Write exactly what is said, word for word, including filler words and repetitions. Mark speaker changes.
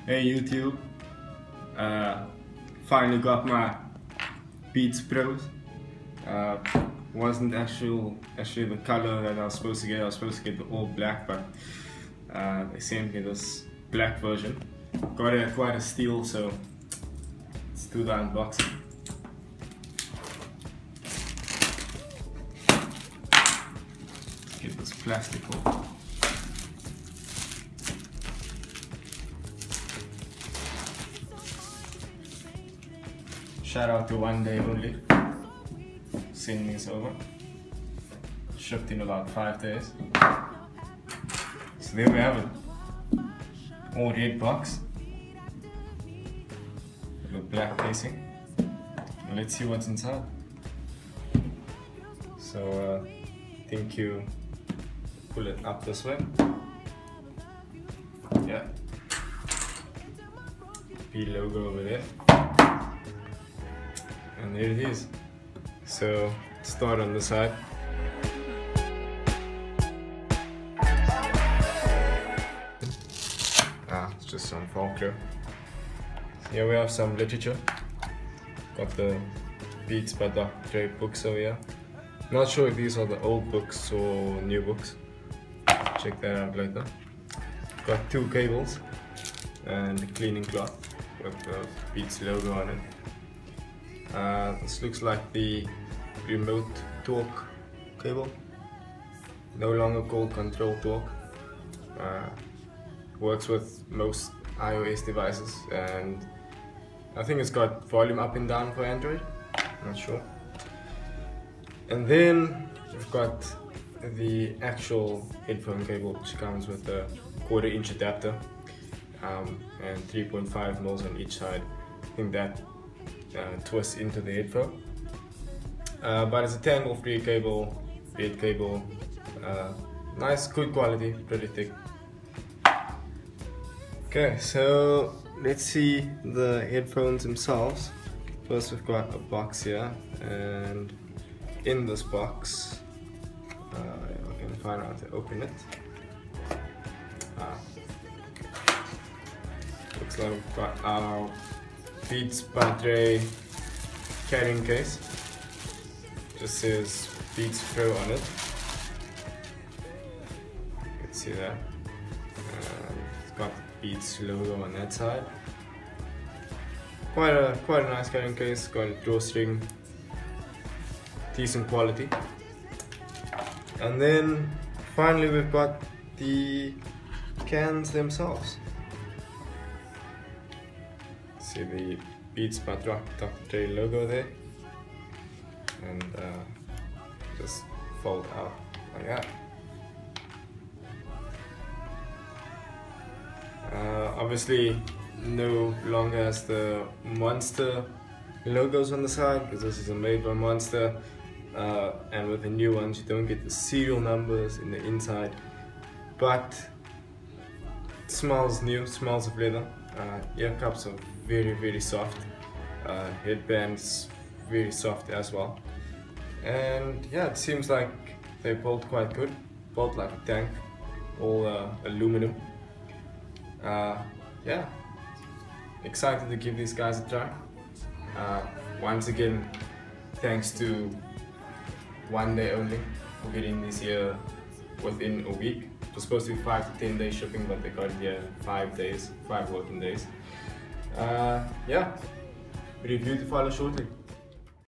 Speaker 1: Hey YouTube, uh, finally got my Beats Pros. Uh, wasn't actual, actually the color that I was supposed to get. I was supposed to get the all black, but uh, they sent me this black version. Got it at quite a steal, so let's do the unboxing. Let's get this plastic off. Shout out to One Day Only, sending this over. Shipped in about five days. So there we have it. All red box with a black casing. Let's see what's inside. So uh, I think you pull it up this way. Yeah. P logo over there. And there it is. So start on the side. Ah, it's just some folklore. Here we have some literature. Got the Beats by Doctor Dre books over here. Not sure if these are the old books or new books. Check that out later. Got two cables and a cleaning cloth with the Beats logo on it. Uh, this looks like the remote torque cable, no longer called control torque. Uh, works with most iOS devices, and I think it's got volume up and down for Android, not sure. And then we've got the actual headphone cable, which comes with a quarter inch adapter um, and three point five mils on each side. I think that Uh, twist into the headphone, uh, but it's a tangle-free cable, bed cable, uh, nice, good quality, pretty thick. Okay, so let's see the headphones themselves. First, we've got a box here, and in this box, uh, I can find out how to open it. Ah. Looks like we've got our Beats by Dre carrying case. Just says Beats Pro on it. You can see that. And it's got the Beats logo on that side. Quite a quite a nice carrying case. Got a drawstring, decent quality. And then finally we've got the cans themselves. See the Beats by Doctor Dre logo there, and uh, just fold out like that. Uh, obviously, no longer has the Monster logos on the side, because this is a made by Monster, uh, and with the new ones you don't get the serial numbers in the inside, but it smells new, smells of leather. Uh, ear cups are very very soft, uh, headbands very soft as well, and yeah, it seems like they built quite good, built like a tank, all uh, aluminum. Uh, yeah, excited to give these guys a try. Uh, once again, thanks to One Day Only for getting this here within a week. It was supposed to be five to ten days shipping, but they got it here in five days, five working days. Uh, yeah, review to follow shortly.